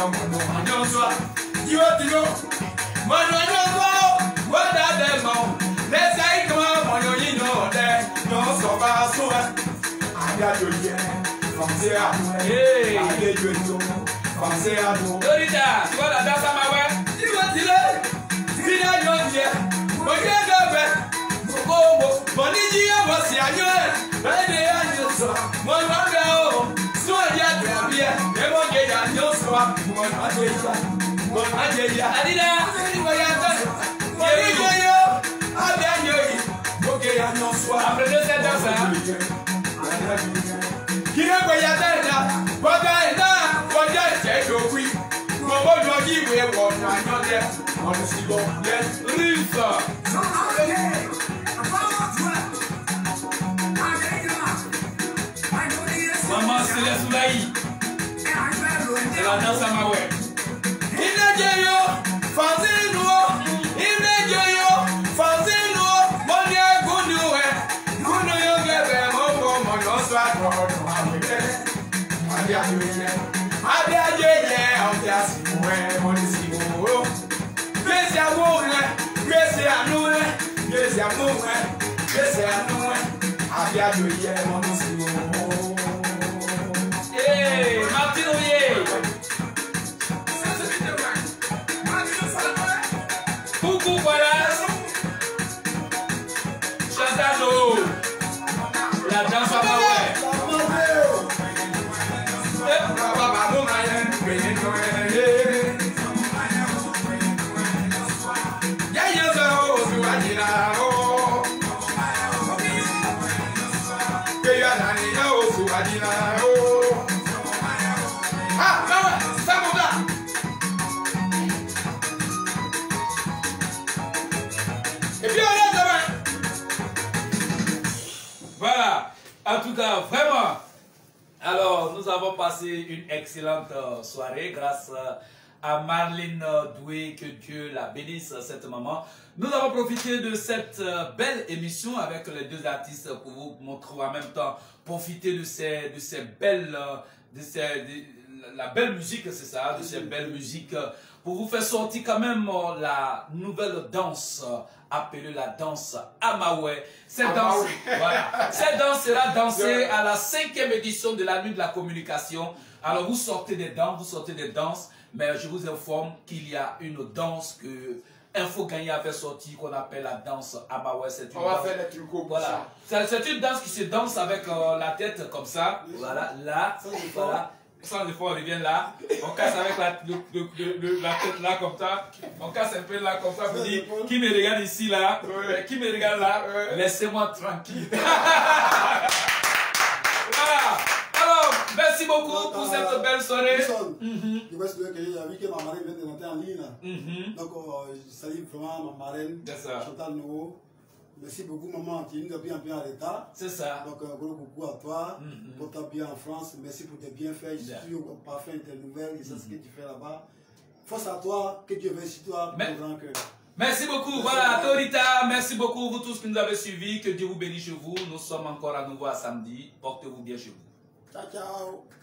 Dorita, tu vois la danse à ma ouais? Tu vois, dis-le. Vina Yonje, Moye Gabe, Momo, Moniji, Wasi Ayoe, Rede Ayoso, Monagao, Soya Gabia, Emoge Ayoso, Monajeya, Adina, Moyata, Moyo, Adanyoyi, Moge Ayoso, après de cette danse, qui ne voyait pas, Wagaina, Wagaina, Joui, Momo Jogi, we were one there. Yes, Lisa. Maman, c'est les soleils. C'est la danse à ma ouais. Il est Dieu, Fazino, il est Dieu, Fazino, mon Dieu, Gounoué, Gounoué, Gébé, mon soit, hey, Martin Oyer. Coucou, voilà. Chantano. La danse à ma ouais. Voilà, en tout cas, vraiment. Alors, nous avons passé une excellente soirée grâce à Marlène Doué, que Dieu la bénisse, cette maman. Nous avons profité de cette belle émission avec les deux artistes pour vous montrer en même temps, profiter de ces belles, la belle musique, c'est ça, de ces belles musiques, pour vous faire sortir quand même la nouvelle danse appelée la danse Amaoué. Cette danse, voilà, cette danse sera dansée à la 5e édition de la nuit de la communication. Alors vous sortez des danses, mais je vous informe qu'il y a une danse que Info Gagné avait sorti qu'on appelle la danse Amaoué. On va faire des trucs voilà. C'est une danse qui se danse avec la tête comme ça. Voilà, là, voilà. Sans effort, on revient là. On casse avec la tête là comme ça. On casse un peu là comme ça pour dire qui me regarde ici là, qui me regarde là, laissez-moi tranquille. Voilà. Alors, merci beaucoup pour cette belle soirée. Je vais souhaiter qu'il y a vu que ma marraine vient de monter en ligne. Donc, je salue vraiment ma marraine, Chantal Nouveau. Merci beaucoup, maman. Tu nous as bien en retard. C'est ça. Donc, un gros coucou à toi. Pour ta bien en France. Merci pour tes bienfaits. Je suis au parfum de tes nouvelles. Et c'est ce que tu fais là-bas. Force à toi. Que Dieu veille sur toi. Merci beaucoup. Voilà, Dorita. Merci beaucoup, vous tous qui nous avez suivis. Que Dieu vous bénisse chez vous. Nous sommes encore à nouveau à samedi. Portez-vous bien chez vous. Ciao, ciao.